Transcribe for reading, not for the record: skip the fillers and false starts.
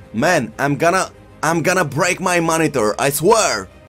Man, I'm gonna break my monitor, I swear!